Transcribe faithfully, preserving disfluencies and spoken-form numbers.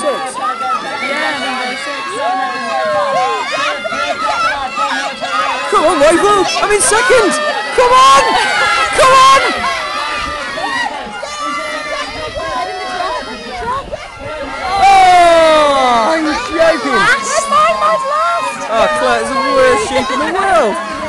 six? Yeah, number six. Come on, Wavell! I'm in second! Come on! Come on! Oh, I'm joking! Oh, Claire's the worst sheep in the world!